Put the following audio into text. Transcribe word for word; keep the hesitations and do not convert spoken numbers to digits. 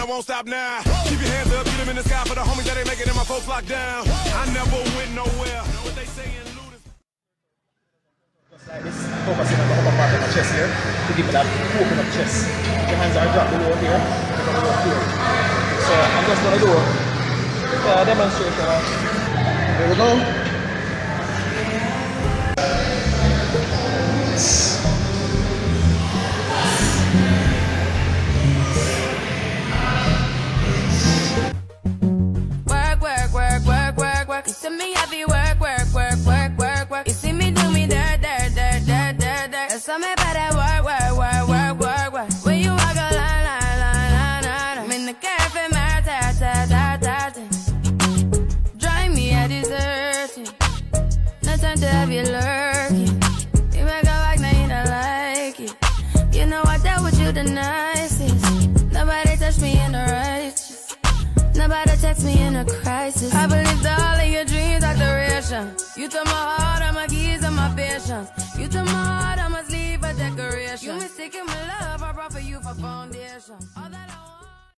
won't stop now. Keep your hands up, get them in the sky for the homies that ain't making it, my folks locked down. I never went nowhere. What they saying, looters. Just like this, focusing on the upper part of my chest here to give it that open up chest. Your hands are dropped below here, they're going to go here. So I'm just going to do a demonstration. Here we go. You see me happy work, work, work, work, work, work. You see me do me dirt, dirt, dirt, dirt, dirt, dirt. That's something about that work, work, work, work, work, work. When you walk a line, line, line, line, line. I'm in the cafe, my ta, ta, ta, ta, ta. Drive me a deserting. No time to have you lurking. You make a like, now you don't like it. You know I dealt with you the nicest. Nobody touched me in the righteous. Nobody text me in a crisis. I believed all of your dreams are duration. You took my heart, all my keys, and my patience. You took my heart, I must leave a decoration. You mistaken my love, I brought for you for foundation. All that